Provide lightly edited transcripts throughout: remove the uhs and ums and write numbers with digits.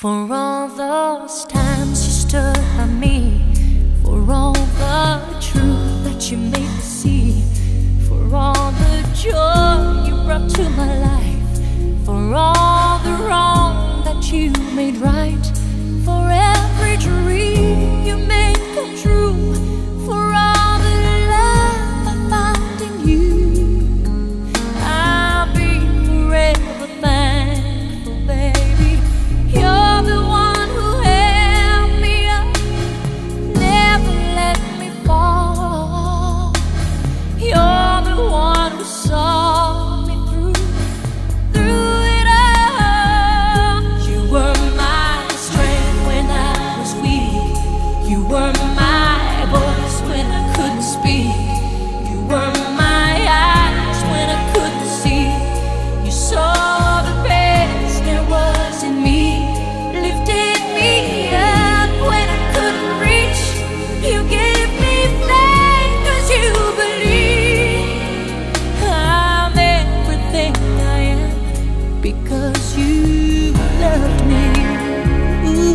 For all those times you stood by me, for all the truth that you made me see, for all the joy you brought to my life, for all the wrong that you made right, for every dream you made come true, for all the love I found in you, I'll be forever thankful, baby. You're the one who held me up, never let me fall. You're the one who saw me through it all. You were my strength when I was weak. You were my voice when I couldn't speak. You were my eyes when I couldn't see. You saw the best there was in me, lifted me up when I couldn't reach. You gave me faith 'cause you believe I'm everything I am because you loved me. Ooh.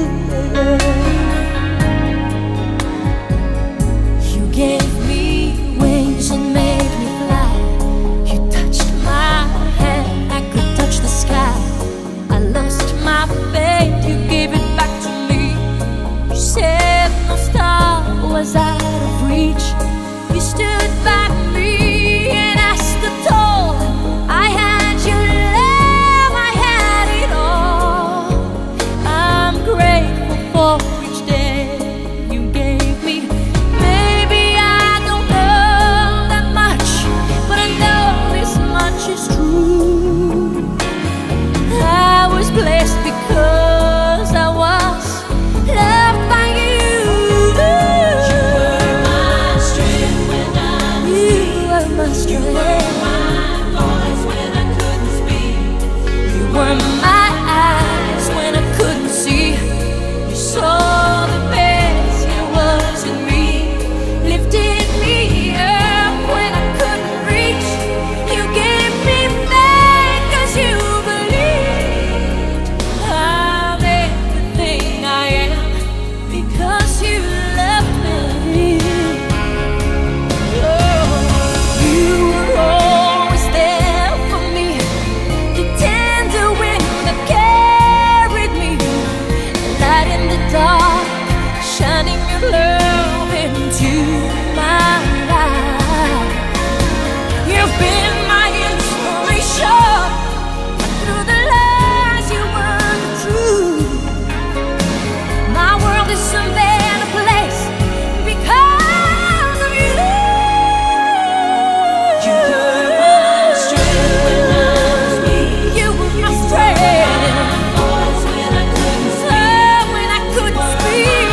You gave me wings and made me fly. You touched my hand, I could touch the sky. I lost my faith, you gave it back to me. You said no star was out of reach. You stood by me and I stood tall. I had your love, I had it all. I'm grateful for each day you gave me. Maybe I don't know that much, but I know this much is true. I was blessed because I was loved by you. You were my strength when I was weak. You were my strength. You were my voice when I couldn't speak. You were my eyes when I couldn't see. You saw the best there was in me, lifted me up when I couldn't reach. You gave me faith 'cause you believed I'm everything I am because you loved me. Oh, you were always there for me, the tender wind that carried me, light in the dark, shining your love into my life. You've been my inspiration through the lies you were the truth. My world is a better place because of you. You were my strength when I was weak. You were my strength. Voice when I couldn't speak. When I couldn't speak.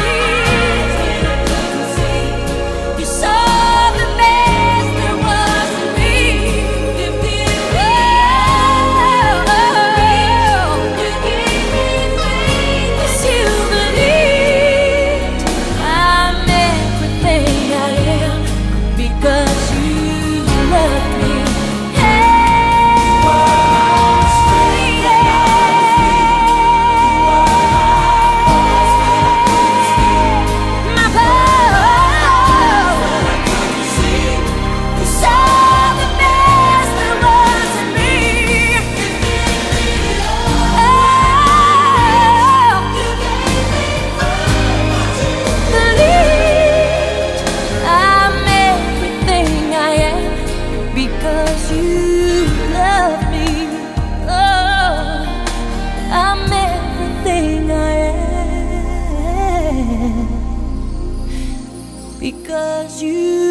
You saw the best there was in me. Lifted me up. You gave me faith 'cause you believed I'm everything I am because you loved me. My voice. You saw the best there was in me. Believed I'm everything I am because you love me. Oh, I'm everything I am because you